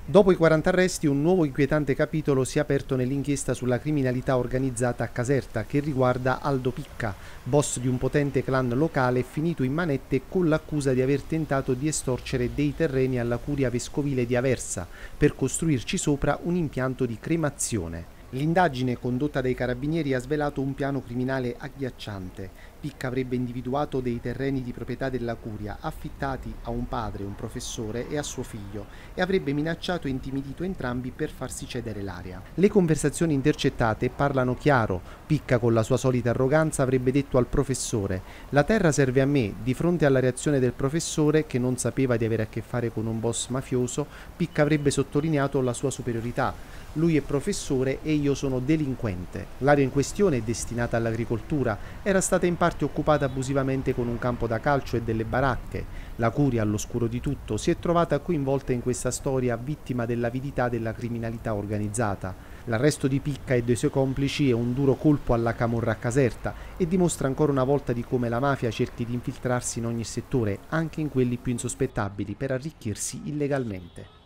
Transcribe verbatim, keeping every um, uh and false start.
Dopo i quaranta arresti, un nuovo inquietante capitolo si è aperto nell'inchiesta sulla criminalità organizzata a Caserta, che riguarda Aldo Picca, boss di un potente clan locale finito in manette con l'accusa di aver tentato di estorcere dei terreni alla curia vescovile di Aversa per costruirci sopra un impianto di cremazione. L'indagine condotta dai carabinieri ha svelato un piano criminale agghiacciante. Picca avrebbe individuato dei terreni di proprietà della curia affittati a un padre, un professore e a suo figlio e avrebbe minacciato e intimidito entrambi per farsi cedere l'area. Le conversazioni intercettate parlano chiaro. Picca, con la sua solita arroganza, avrebbe detto al professore: «La terra serve a me». Di fronte alla reazione del professore, che non sapeva di avere a che fare con un boss mafioso, Picca avrebbe sottolineato la sua superiorità: «Lui è professore e io sono delinquente». L'area in questione, destinata all'agricoltura, era stata in parte occupata abusivamente con un campo da calcio e delle baracche. La curia, all'oscuro di tutto, si è trovata coinvolta in questa storia, vittima dell'avidità della criminalità organizzata. L'arresto di Picca e dei suoi complici è un duro colpo alla camorra a Caserta e dimostra ancora una volta di come la mafia cerchi di infiltrarsi in ogni settore, anche in quelli più insospettabili, per arricchirsi illegalmente.